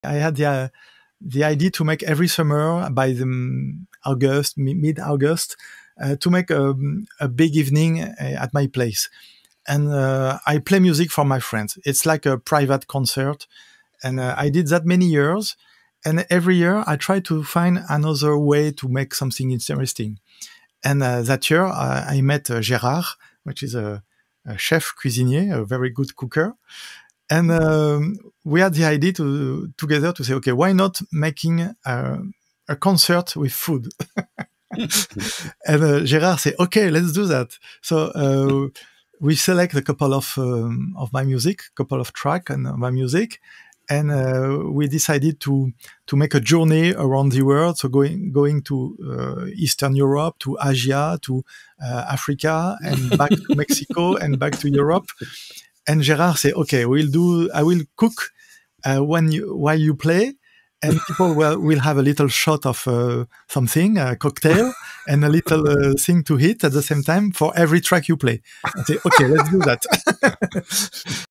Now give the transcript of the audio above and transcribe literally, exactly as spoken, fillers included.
I had the uh, the idea to make every summer by the um, August, mid August, uh, to make a, a big evening at my place, and uh, I play music for my friends. It's like a private concert, and uh, I did that many years. And every year I try to find another way to make something interesting. And uh, that year uh, I met uh, Gérard, which is a, a chef cuisinier, a very good cooker. And um, we had the idea to together to say, okay, why not making a, a concert with food? And uh, Gérard said, okay, let's do that. So uh, we select a couple of um, of my music, couple of tracks and my music. And uh, we decided to to make a journey around the world, so going going to uh, Eastern Europe, to Asia, to uh, Africa, and back to Mexico, and back to Europe. And Gérard said, "Okay, we'll do. I will cook uh, when you while you play, and people will will have a little shot of uh, something, a cocktail, and a little uh, thing to eat at the same time for every track you play." I say, "Okay, let's do that."